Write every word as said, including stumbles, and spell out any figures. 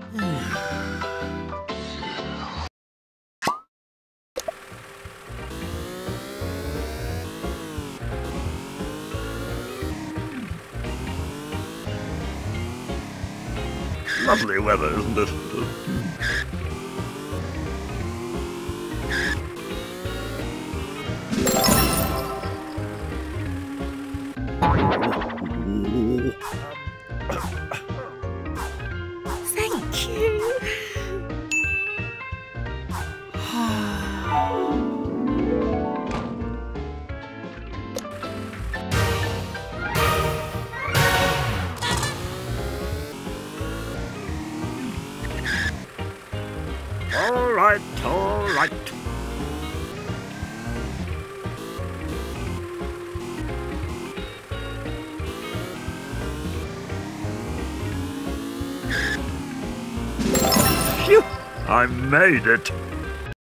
Lovely weather, isn't it? Thank you. All right, all right. Phew! I made it.